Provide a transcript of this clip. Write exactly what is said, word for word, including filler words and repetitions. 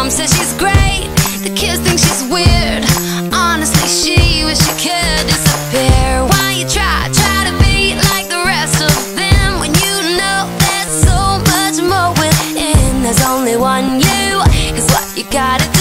Mom says she's great, the kids think she's weird. Honestly, she wish she could disappear. Why you try, try to be like the rest of them, when you know there's so much more within? There's only one you, is what you gotta do.